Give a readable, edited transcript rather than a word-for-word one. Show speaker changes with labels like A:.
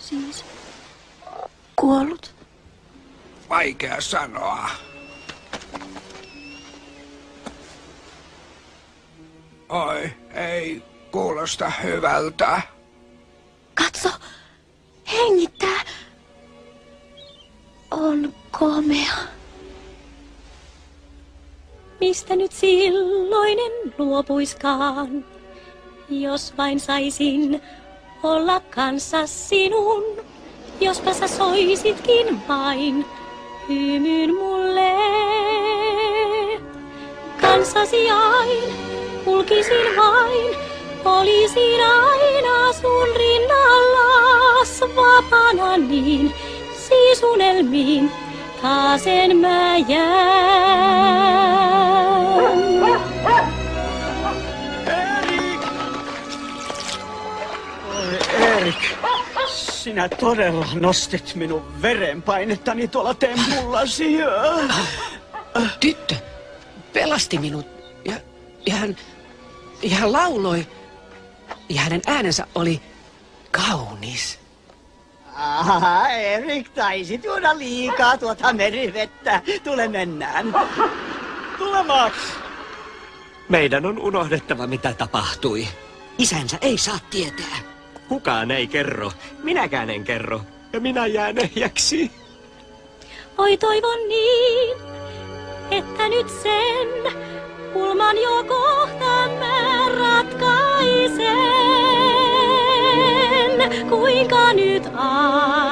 A: Siis kuollut?
B: Vaikea sanoa. Oi, ei kuulosta hyvältä.
A: Katso, hengittää. On komea.
C: Mistä nyt silloinen luopuiskaan, jos vain saisin olla kanssa sinun, jospa sä soisitkin vain hymyn mulle. Kanssasi aina kulkisin vain, olisin aina sun rinnallas vapaana niin, siis unelmiin taasen mä jään.
D: Erik, sinä todella nostit minun verenpainettani tuolla tempullasi.
E: Tyttö pelasti minut ja hän lauloi ja hänen äänensä oli kaunis.
D: Erik, taisit juoda liikaa tuota merivettä. Tule mennään. Tule, Max.
F: Meidän on unohdettava, mitä tapahtui.
E: Isänsä ei saa tietää.
F: Kukaan ei kerro. Minäkään en kerro. Ja minä jään ehjäksi.
C: Oi toivon niin, että nyt sen pulman jo kohta mä ratkaisen. Kuinka nyt